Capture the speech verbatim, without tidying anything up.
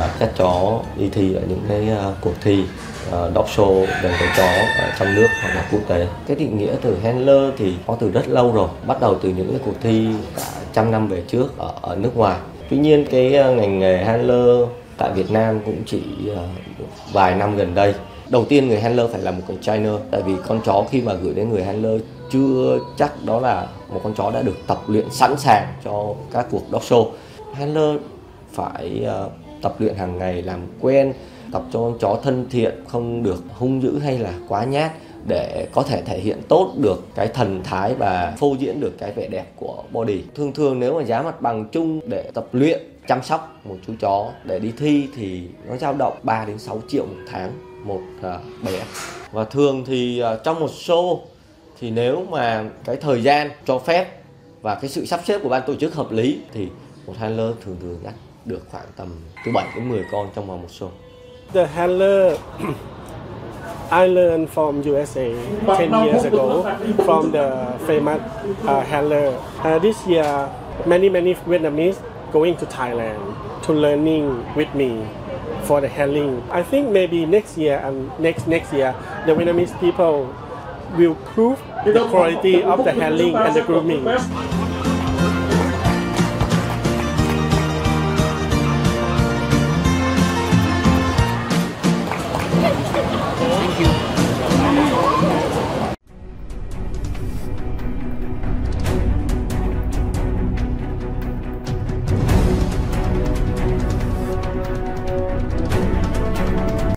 và dắt chó đi thi ở những cái uh, cuộc thi uh, dog show dành cho chó ở trong nước hoặc là quốc tế. Cái định nghĩa từ handler thì có từ rất lâu rồi, bắt đầu từ những cái cuộc thi cả trăm năm về trước ở, ở nước ngoài. Tuy nhiên cái uh, ngành nghề handler tại Việt Nam cũng chỉ uh, vài năm gần đây. Đầu tiên người handler phải là một con trainer, tại vì con chó khi mà gửi đến người handler chưa chắc đó là một con chó đã được tập luyện sẵn sàng cho các cuộc dog show. Handler phải uh, tập luyện hàng ngày, làm quen, tập cho con chó thân thiện, không được hung dữ hay là quá nhát để có thể thể hiện tốt được cái thần thái và phô diễn được cái vẻ đẹp của body. Thường thường nếu mà giá mặt bằng chung để tập luyện, chăm sóc một chú chó để đi thi thì nó dao động ba đến sáu triệu một tháng một uh, bé. Và thường thì uh, trong một show thì nếu mà cái thời gian cho phép và cái sự sắp xếp của ban tổ chức hợp lý thì một handler thường thường dắt được khoảng tầm từ bảy đến mười con trong vòng một show. The handler I learned from U S A ten years ago from the famous uh, handler. Uh, this year, many many Vietnamese going to Thailand to learning with me for the handling. I think maybe next year and next next year, the Vietnamese people will prove the quality of the handling and the grooming.